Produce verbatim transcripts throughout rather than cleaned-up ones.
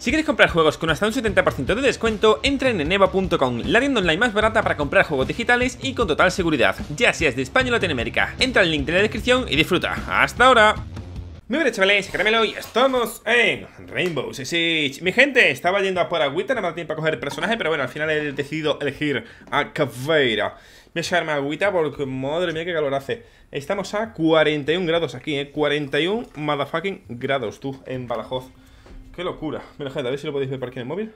Si queréis comprar juegos con hasta un setenta por ciento de descuento, entra en eneba punto com, la tienda online más barata para comprar juegos digitales y con total seguridad, ya seas de España o Latinoamérica. Entra al link de la descripción y disfruta. ¡Hasta ahora! Muy bien, chavales, caramelo, y estamos en Rainbow Six Siege. Mi gente, estaba yendo a por agüita, nada más tiempo para coger el personaje, pero bueno, al final he decidido elegir a Caveira. Voy a echarme agüita porque, madre mía, qué calor hace. Estamos a cuarenta y un grados aquí, eh, cuarenta y un motherfucking grados, tú, en Badajoz. Qué locura. Mira, gente, a ver si lo podéis ver por aquí en el móvil.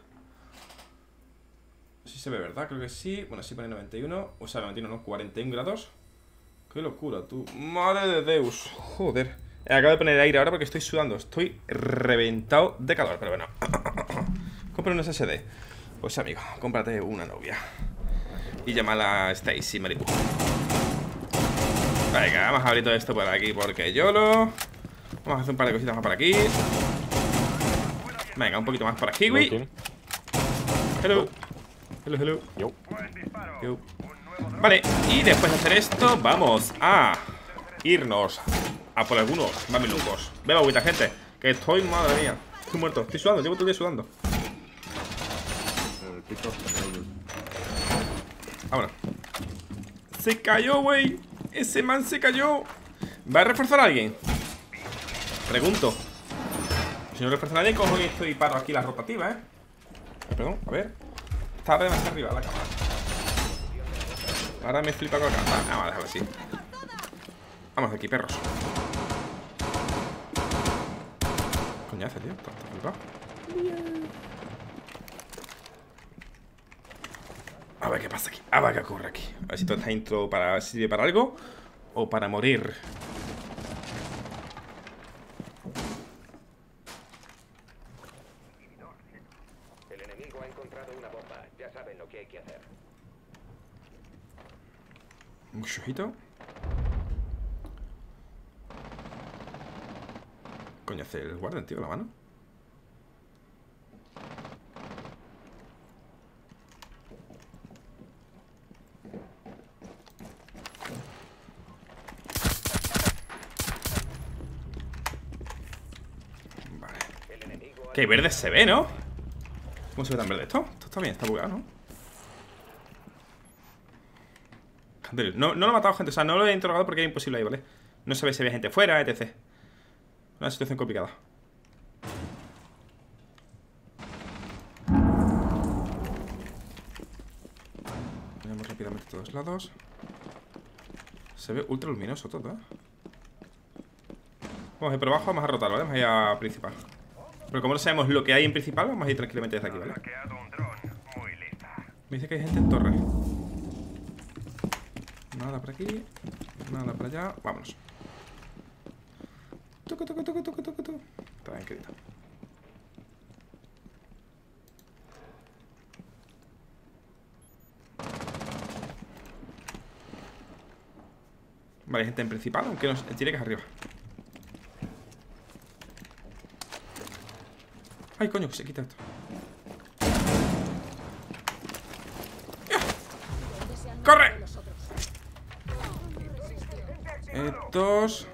Sí se ve, ¿verdad? Creo que sí. Bueno, sí pone noventa y uno. O sea, noventa y uno, no, cuarenta y un grados. Qué locura, tú. Madre de Deus. Joder. Acabo de poner aire ahora porque estoy sudando. Estoy reventado de calor, pero bueno. Compra un S S D. Pues amigo, cómprate una novia. Y llámala Stacy Maribu. Venga, vamos a abrir todo esto por aquí porque YOLO. Vamos a hacer un par de cositas más por aquí. Venga, un poquito más para Kiwi. Hello. Hello, hello. Yo. Yo. Vale, y después de hacer esto, vamos a irnos a por algunos mamelucos. Beba agüita, gente, que estoy, madre mía, estoy muerto, estoy sudando, llevo todo el día sudando. Vámonos. Se cayó, güey. Ese man se cayó. ¿Va a reforzar a alguien? Pregunto. Si no refuerza a nadie, cojo esto y paro aquí la rotativa, ¿eh? Perdón, a ver. Está demasiado arriba la cámara. Ahora me flipa con la cámara. Vamos a dejarlo así. Vamos aquí, perros. Coño hace, tío. Está flipado. A ver qué pasa aquí. A ver qué ocurre aquí. A ver si toda esta intro para, sirve para algo o para morir. Un ojito. Coño, hace el guardián, tío, la mano. Vale. Qué verde se ve, ¿no? ¿Cómo se ve tan verde esto? Esto está bien, está bugueado, ¿no? No, no lo he matado, gente, o sea, no lo he interrogado porque es imposible ahí, ¿vale? No sabe si había gente fuera, etcétera. Una situación complicada. Ponemos rápidamente a todos lados. Se ve ultra luminoso todo, ¿eh? Vamos a ir por abajo, vamos a rotar, ¿vale? Vamos a ir a principal. Pero como no sabemos lo que hay en principal, vamos a ir tranquilamente desde aquí, ¿vale? Me dice que hay gente en torre. Nada por aquí. Nada por allá. Vámonos. Toco, toco, toco, toco, toco, toco. Tranquilito. Vale, hay gente en principal, aunque nos tire que es arriba. Ay, coño, se quita esto. ¡Corre! Estos.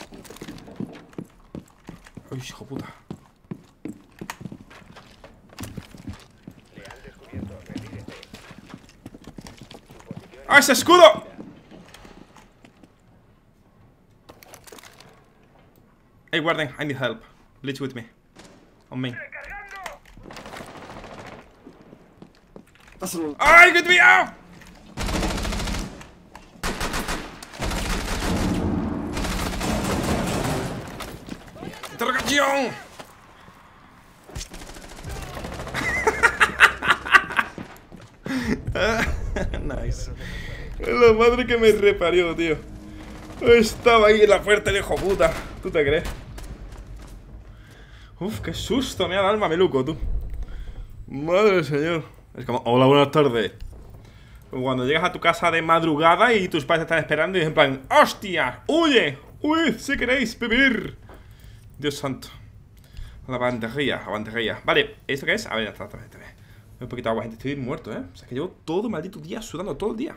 Uy, hijo puta. ¡Ah, ese escudo! Hey, Warden, I need help. Glitch with me. On me. ¡Ay, get me out! ¡Interrogación! Nice. La madre que me reparió, tío. Estaba ahí en la puerta de hijo puta. ¿Tú te crees? Uf, qué susto me ha dado el mameluco, tú. Madre del señor. Es como, hola, buenas tardes. Cuando llegas a tu casa de madrugada y tus padres te están esperando y es en plan, ¡hostia! ¡Huye! ¡Huid si queréis vivir! Dios santo. La bandería, la bandería. Vale, ¿esto qué es? A ver, está, está, está, está. Un poquito de agua, gente. Estoy muerto, ¿eh? O sea, que llevo todo el maldito día sudando, todo el día.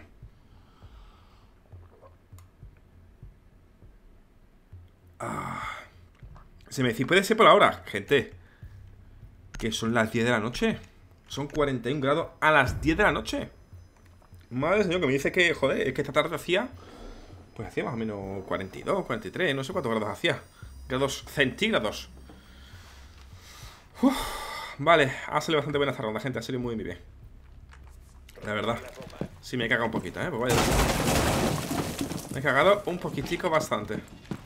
Ah. Se me dice, puede ser por ahora, gente. Que son las diez de la noche. Son cuarenta y un grados a las diez de la noche. Madre señor, que me dice que, joder, es que esta tarde hacía, pues hacía más o menos cuarenta y dos, cuarenta y tres, no sé cuántos grados hacía. Grados centígrados. Uf, vale, ha salido bastante buena esta ronda, gente, ha salido muy, muy bien. La verdad. Sí me he cagado un poquito, eh, pues vaya. Me he cagado un poquitico bastante.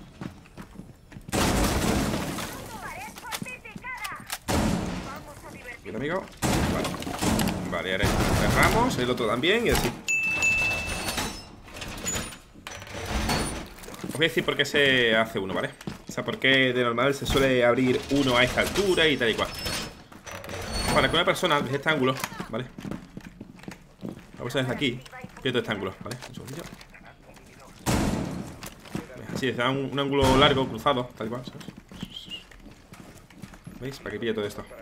Bien, amigo. Vale. Vale, ahora cerramos. El otro también y así. Os voy a decir por qué se hace uno, ¿vale? O sea, por qué de normal se suele abrir uno a esta altura y tal y cual. Para que una persona desde este ángulo, ¿vale? La persona desde aquí pierdo este ángulo, ¿vale? Un segundillo. Así, desde un, un ángulo largo, cruzado, tal y cual, ¿sabes? ¿Veis? Para que pille todo esto.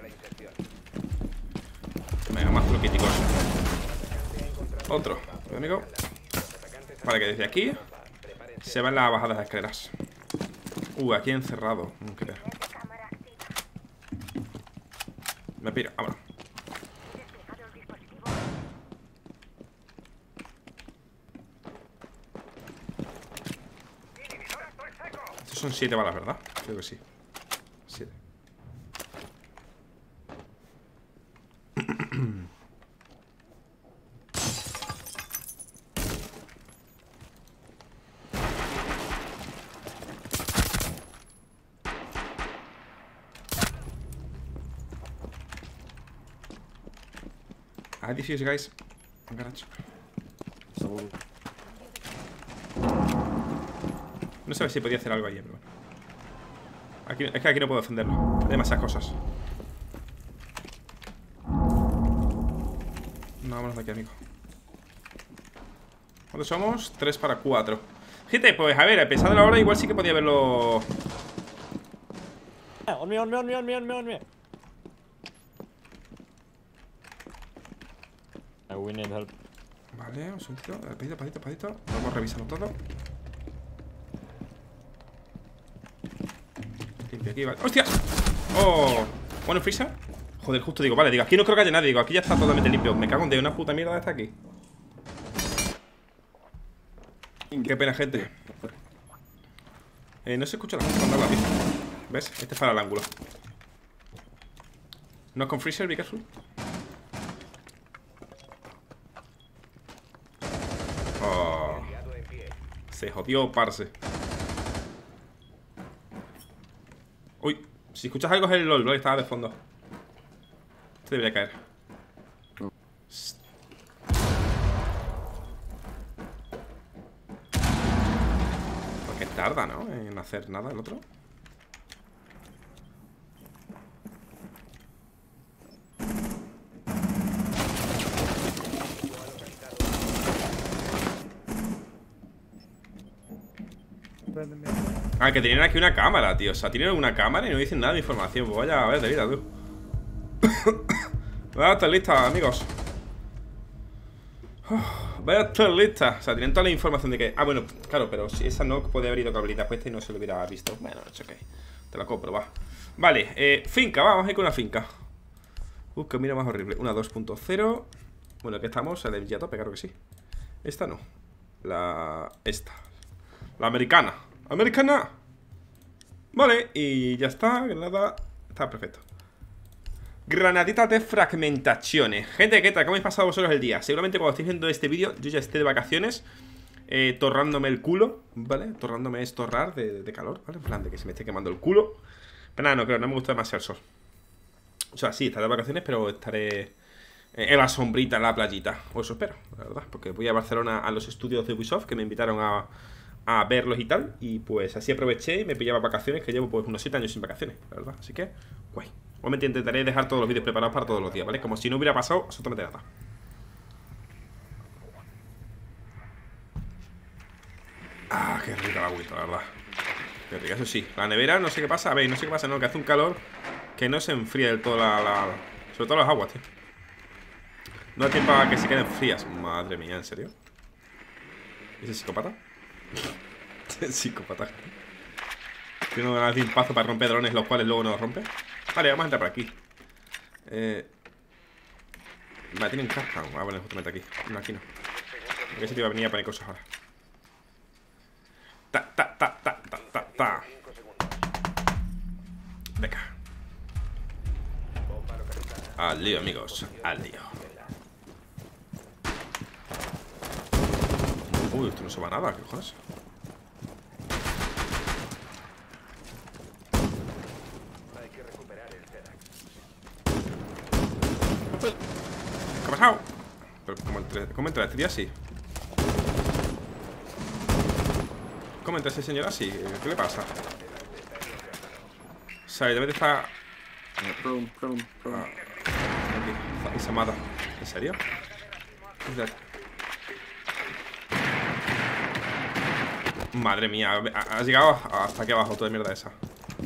Venga, más truquiticos. Otro, amigo. Para que desde aquí se van las bajadas de escaleras. Uh, aquí encerrado. No quiero. Me piro, vámonos. Estos son siete balas, ¿verdad? Creo que sí. Siete. I defuse, guys. Garage. No sabes si podía hacer algo allí, pero bueno. Aquí, es que aquí no puedo defenderlo. Hay demasiadas cosas. No, vámonos de aquí, amigo. ¿Cuántos somos? tres para cuatro. Gente, pues a ver, a pesar de la hora, igual sí que podía verlo. On me, on me, on me, on me, on me, on me. We need help. Vale, un segundito. Padito, padito, padito. Vamos a revisarlo todo. Limpio aquí, vale. ¡Hostia! ¡Oh! Bueno, Freezer. Joder, justo digo, vale, digo, aquí no creo que haya nadie. Digo, aquí ya está totalmente limpio. Me cago en de una puta mierda de esta aquí. Qué pena, gente. Eh, no se escucha la gente cuando habla bien. ¿Ves? Este es para el ángulo. No es con Freezer, be careful. Oh. Se jodió, parce. Uy, si escuchas algo es el LOL, ¿no? Estaba de fondo. Este debería caer. Porque tarda, ¿no? En hacer nada el otro. Ah, que tienen aquí una cámara, tío. O sea, tienen una cámara y no dicen nada de información. Pues vaya, vaya de vida, tú. Vaya a estar lista, amigos. Vaya a estar lista. O sea, tienen toda la información de que... Ah, bueno, claro, pero si esa no podía haber ido con habilidad puesta y no se lo hubiera visto. Bueno, es ok. Te la compro, va. Vale, eh, finca, vamos a ir con una finca. Uh, que mira más horrible. Una dos punto cero. Bueno, aquí estamos, el ya tope, claro que sí. Esta no. La... Esta. La americana. ¡Americana! Vale, y ya está, granada. Está perfecto. Granaditas de fragmentaciones. Gente, ¿qué tal? ¿Cómo habéis pasado vosotros el día? Seguramente cuando estéis viendo este vídeo yo ya esté de vacaciones, eh, torrándome el culo, ¿vale? Torrándome es torrar de, de calor, ¿vale? En plan de que se me esté quemando el culo. Pero nada, no creo, no me gusta demasiado el sol. O sea, sí, estaré de vacaciones, pero estaré en la sombrita, en la playita. O eso espero, la verdad. Porque voy a Barcelona a los estudios de Ubisoft, que me invitaron a... a verlos y tal, y pues así aproveché y me pillaba vacaciones, que llevo pues unos siete años sin vacaciones, la verdad, así que, guay. Obviamente intentaré dejar todos los vídeos preparados para todos los días, ¿vale? Como si no hubiera pasado absolutamente nada. Ah, qué rica la agüita, la verdad. Qué rica, eso sí, la nevera, no sé qué pasa, a ver, no sé qué pasa, no, que hace un calor que no se enfría del todo la, la... sobre todo las aguas, tío. No hay tiempo para que se queden frías. Madre mía, ¿en serio? ¿Ese psicópata? Psicópata. Tiene un pazo para romper drones, los cuales luego no los rompe. Vale, vamos a entrar por aquí. Eh... Vale, tienen casca. Ah, bueno, justamente aquí. No, aquí no. Porque ese tío va a venir a poner cosas ahora. Ta, ta, ta, ta, ta, ta, ta. Venga. Al lío, amigos. Al lío. Uy, esto no se va nada, ¿qué cojones? ¿Qué ha pasado? Pero ¿cómo entra, cómo entra este tío así? ¿Cómo entra ese señor así? ¿Qué le pasa? O sea, debe de estar... Prone, prone, prone. Ah, aquí. Y se mata. ¿En serio? Madre mía, has llegado hasta aquí abajo, toda mierda esa.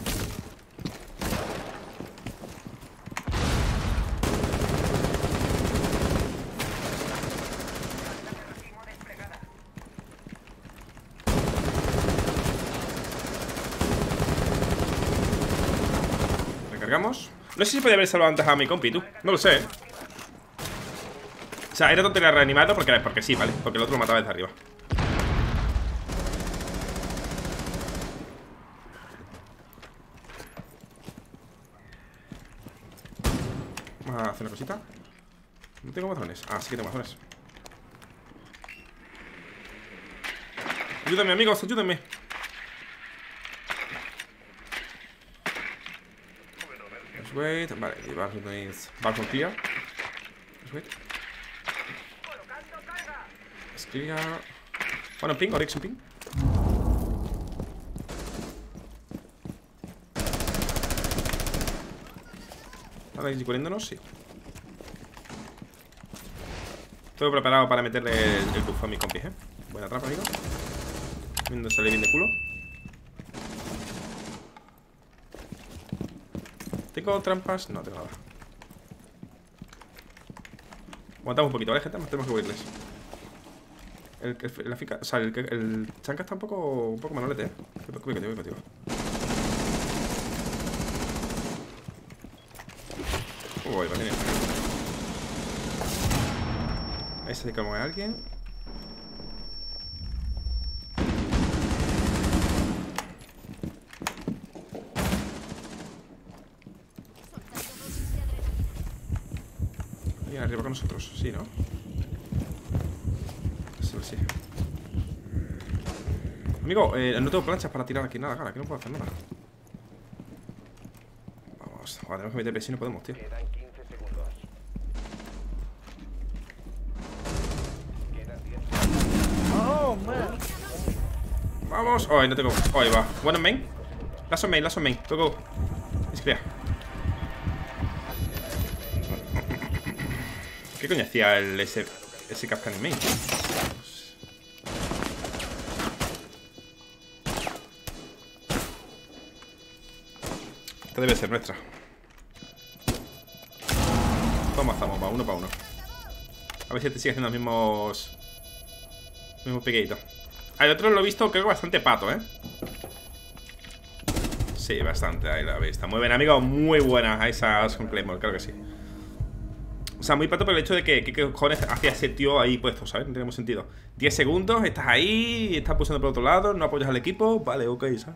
Recargamos. No sé si podía haber salvado antes a mi compi, tú. No lo sé, ¿eh? O sea, era tontería reanimarlo porque, porque sí, ¿vale? Porque el otro lo mataba desde arriba. Vamos a hacer una cosita. No tengo mazones. Ah, sí que tengo mazones. Ayúdame, amigos, ayúdenme. Let's wait. Vale, y Barson is Barson clear. Let's wait. Let's clear. Bueno, ping, Oryx ping. Vale, y corriéndonos, sí. Todo preparado para meterle el, el buff a mi compi, eh. Buena trampa, amigo. Viendo sale bien de culo. ¿Tengo trampas? No, tengo nada. Aguantamos un poquito, ¿vale, gente? Tenemos que huirles. El, el, la finca, o sea, el, el chanca está un poco, un poco manolete, eh. Voy contigo, voy contigo. Uy, va a tener. Ahí se como a alguien. Ahí arriba con nosotros, sí, ¿no? Sí, sí. Amigo, eh, no tengo planchas para tirar aquí nada, cara, aquí no puedo hacer nada. Vamos, joder, tenemos que meter presión y no podemos, tío. Oh, man. Vamos. Oh, ahí no tengo. Oh, ahí va. One on main. Last on main, last on main. Go, go. Es clear. ¿Qué coño hacía el ese, ese Capcan en main? Esta debe ser nuestra. ¿Cómo estamos? Va, uno para uno. A ver si te sigue haciendo los mismos mismos pequeñitos. Al otro lo he visto, creo que bastante pato, ¿eh? Sí, bastante, ahí la veis. Está muy bien, amigo, muy buena esas con Claymore, creo que sí. O sea, muy pato por el hecho de que ¿qué cojones hacía ese tío ahí puesto, ¿sabes? No tenemos sentido. diez segundos, estás ahí, estás pulsando por otro lado, no apoyas al equipo. Vale, ok, ¿sabes?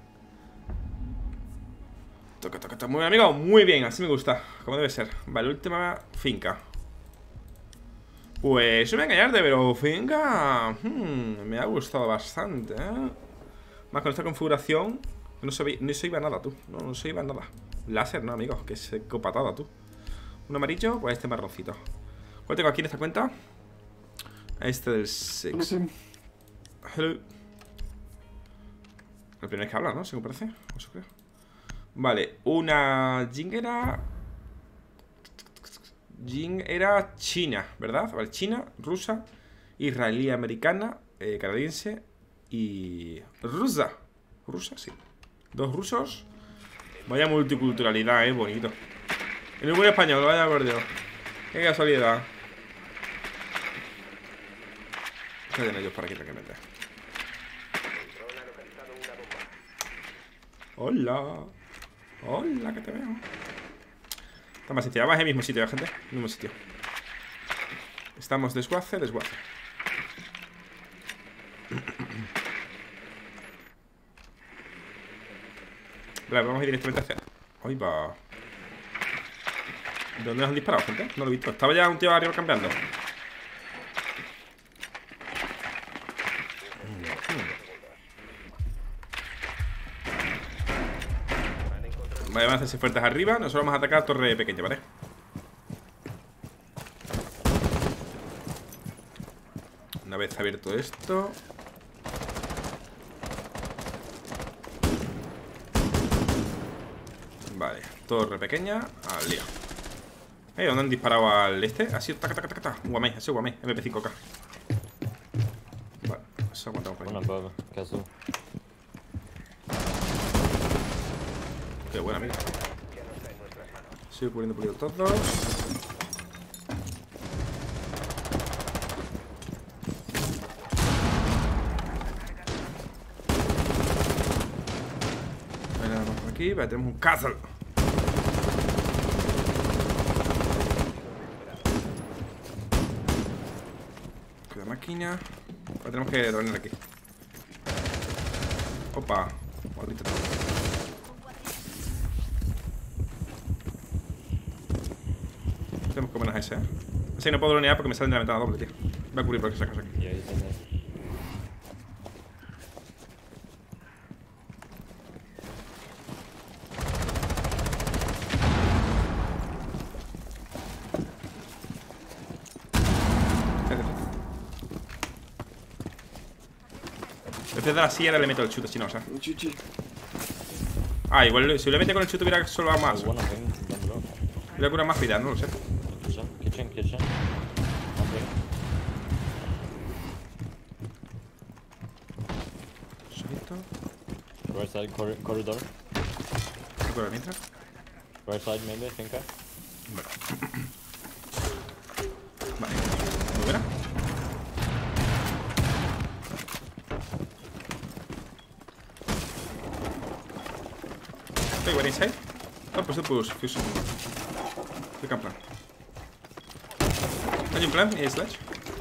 Toca, toca, toca. Muy bien, amigo, muy bien, así me gusta. Como debe ser. Vale, última finca. Pues no me voy a engañarte, pero finca hmm, me ha gustado bastante, ¿eh? Más con esta configuración. No se, no se iba nada, tú. No, no se iba nada. Láser, no, amigos, que se copatada, tú. Un amarillo, pues este marroncito. ¿Cuál tengo aquí en esta cuenta? Este del seis. Hello. El primero que habla, ¿no? Según parece. Eso creo. Vale, una Jing era. Jing era China, ¿verdad? Vale, China, rusa, israelí, americana, eh, canadiense y rusa. Rusa, sí. Dos rusos. Vaya multiculturalidad, eh, bonito. En un buen español, vaya por Dios. Qué casualidad. ¿Qué tienen ellos por aquí prácticamente? Hola. Hola, que te veo. Está más sencillo. Vamos al mismo sitio, gente. Mismo sitio. Estamos desguace, desguace. Vale, vamos a ir directamente hacia... ¡Ay, va! ¿De dónde nos han disparado, gente? No lo he visto. Estaba ya un tío arriba cambiando. Vale, van a hacerse fuertes arriba. Nosotros vamos a atacar a torre pequeña, ¿vale? Una vez abierto esto. Vale, torre pequeña. Al lío. Eh, ¿dónde han disparado al este? Ha sido taca, taca, taca, taca. Guamey, ha sido guamey. M P cinco K. Vale, eso aguantamos por One ahí. above castle. Qué buena, mira. Sigo cubriendo por ahí todos. Vale, nada más por aquí. Vale, tenemos un castle. Queda máquina. Ahora tenemos que dormir aquí. Opa. Maldito. Tenemos que comernos ese, ¿eh? Así que no puedo dronear porque me salen de la ventana doble, tío. Voy a cubrir por esa cosa aquí. Yeah, he's in there. Después de la silla ahora le meto el chute, si no, o sea. G G. Ah, igual si le mete con el chute hubiera solo más. One of them down below. Hubiera curado más vida, no lo sé. Kitchen, kitchen, kitchen. Nothing. Solito. Right side corri corridor. Cura mientras. Right side maybe, I think. I. Bueno. Vale. Muy buena. Hey, what inside? Oh, pues push, fusion. We can plan. Can you plan? Yeah, slash.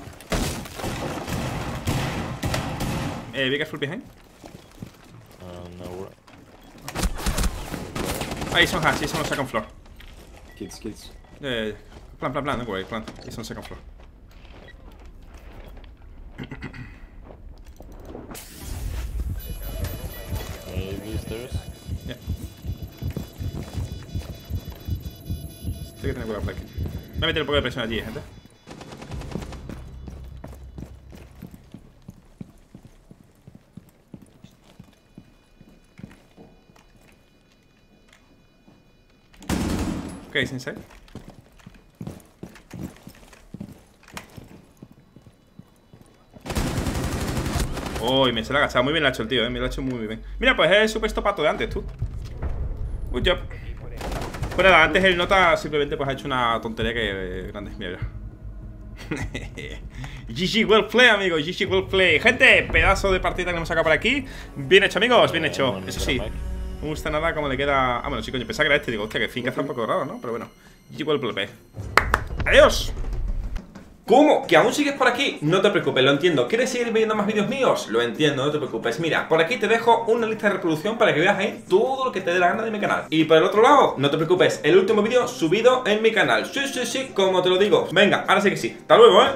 Eh, be careful behind. Uh, no. Ah, he's on hatch, he's on the second floor. Kids, kids. Yeah, yeah, yeah. Plan, plan, plan, don't worry, plan. He's on the second floor. Maybe stairs. Yeah. Estoy que tener cuidado por aquí. Voy a meter un poco de presión allí, gente. Ok, es inside. Uy, me se la ha agachado. Muy bien la ha hecho el tío, eh. Me lo ha hecho muy, muy bien. Mira, pues es el supuesto pato de antes, tú. Good job. Pues nada, antes el nota simplemente pues ha hecho una tontería que eh, grande. Mira, mira. G G well play, amigos. G G well play. Gente, pedazo de partida que hemos sacado por aquí. Bien hecho, amigos. Bien hecho. Eso sí. No me gusta nada cómo le queda. Ah, bueno, sí, coño. Pensaba que era este. Digo, hostia, que finca está un poco raro, ¿no? Pero bueno. G G well play. Adiós. ¿Cómo? ¿Que aún sigues por aquí? No te preocupes, lo entiendo. ¿Quieres seguir viendo más vídeos míos? Lo entiendo, no te preocupes. Mira, por aquí te dejo una lista de reproducción para que veas ahí todo lo que te dé la gana de mi canal. Y por el otro lado, no te preocupes, el último vídeo subido en mi canal. Sí, sí, sí, como te lo digo. Venga, ahora sí que sí. Hasta luego, ¿eh?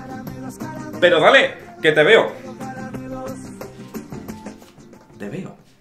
Pero dale, que te veo. Te veo.